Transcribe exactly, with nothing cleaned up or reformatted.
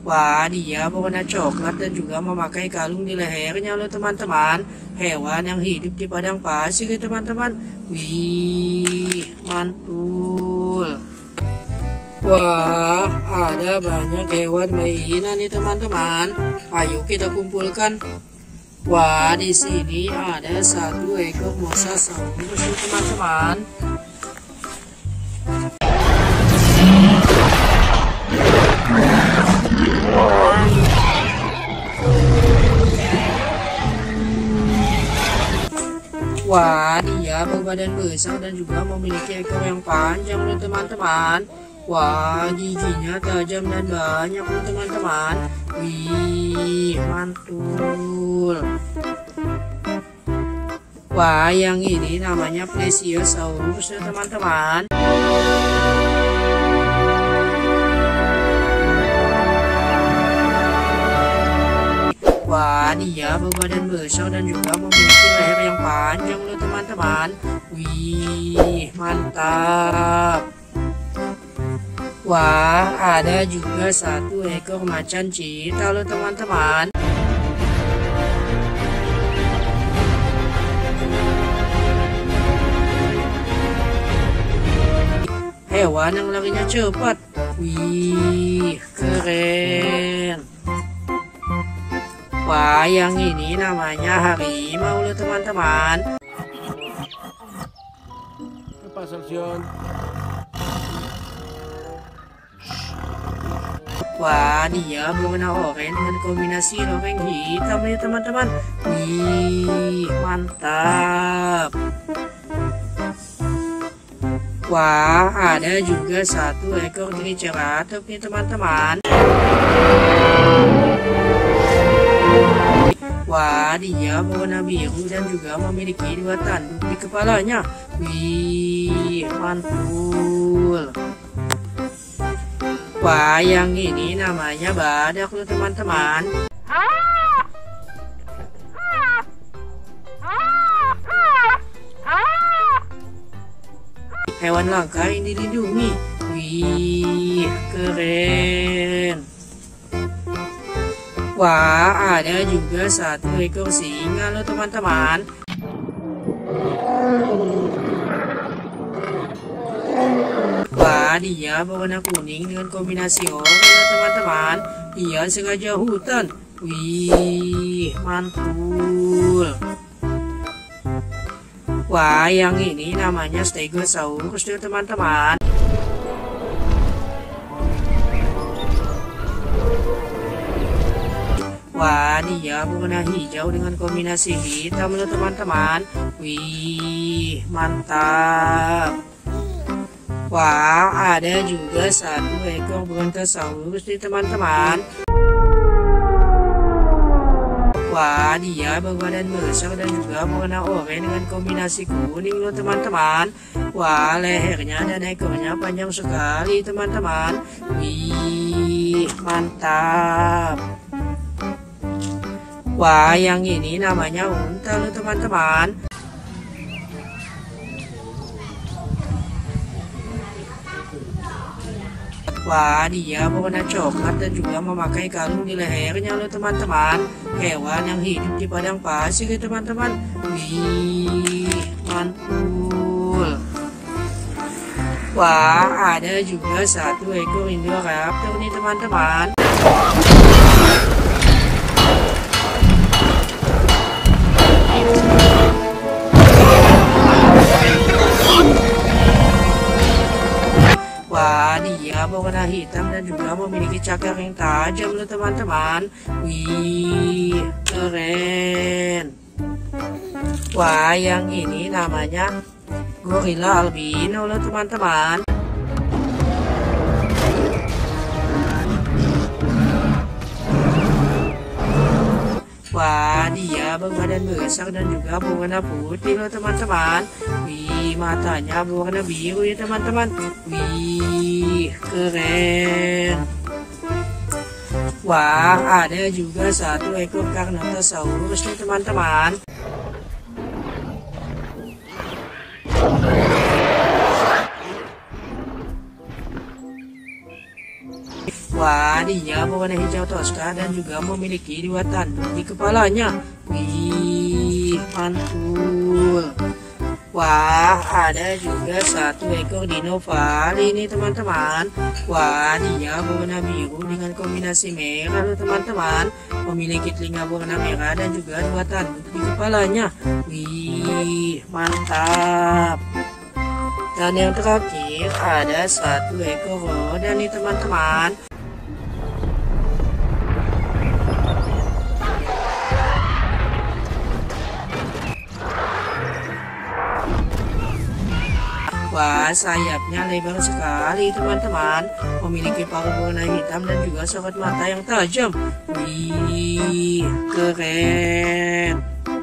Wah, dia berwarna coklat dan juga memakai kalung di lehernya loh teman-teman. Hewan yang hidup di padang pasir ya teman-teman. Wih, mantul. Wah, ada banyak hewan mainan nih teman-teman. Ayo kita kumpulkan. Wah, di sini ada satu ekor mosasaurus nih teman-teman. Wah, dia berbadan besar dan juga memiliki ekor yang panjang loh teman-teman. Wah, giginya tajam dan banyak loh teman-teman. Wih, mantul. Wah, yang ini namanya Plesiosaurus ya teman-teman. Wah, dia berbadan besar dan juga memiliki leher yang panjang loh teman-teman. Wih, mantap. Wah, ada juga satu ekor macan cheetah loh teman-teman. Hewan yang larinya cepat. Wih, keren. Wah, yang ini namanya harimau loh teman-teman. Wah, dia berwarna oranye dengan kombinasi oranye hitam ya teman-teman. Wih, mantap. Wah, ada juga satu ekor triceratops nih teman-teman. Wah, dia berwarna biru dan juga memiliki dua tanduk di kepalanya. Wih, mantul. Wah, yang ini namanya badak loh teman-teman. Hewan langka yang dilindungi. Wih, keren. Wah, ada juga satu ekor singa loh teman-teman. Wah, dia berwarna kuning dengan kombinasi oranye loh teman-teman. Dia sengaja hutan. Wih, mantul. Wah, yang ini namanya Stegosaurus loh teman-teman. Wah, dia berwarna hijau dengan kombinasi hitam loh teman-teman. Wih, mantap. Wah, ada juga satu ekor Brontosaurus nih teman-teman. Wah, dia berbadan besar dan juga berwarna oranye dengan kombinasi kuning loh teman-teman. Wah, lehernya dan ekornya panjang sekali teman-teman. Wih, mantap. Wah, yang ini namanya unta loh teman-teman. Wah, dia berwarna coklat dan juga memakai kalung di lehernya loh teman-teman. Hewan yang hidup di padang pasir ya teman-teman. Wih, mantul. Wah, ada juga satu ekor Indoraptor nih teman-teman. Wah, dia berwarna hitam dan juga memiliki cakar yang tajam loh teman-teman. Wih, keren. Wah, yang ini namanya gorila albino loh teman-teman. Wah, dia berbadan besar dan juga berwarna putih loh teman-teman. Wih, matanya berwarna biru ya teman-teman. Wih, keren. Wah, ada juga satu ekor Carnotaurus nih teman-teman. Wah, dia berwarna hijau toska dan juga memiliki dua tanduk di kepalanya. Wih, mantul. Wah, ada juga satu ekor dino Vali ini teman-teman. Wah, dia berwarna biru dengan kombinasi merah loh teman-teman. Memiliki telinga berwarna merah dan juga dua tanduk di kepalanya. Wih, mantap. Dan yang terakhir ada satu ekor roda nih teman-teman. Wah, sayapnya lebar sekali teman-teman. Memiliki paruh berwarna hitam dan juga sorot mata yang tajam. Wih, keren.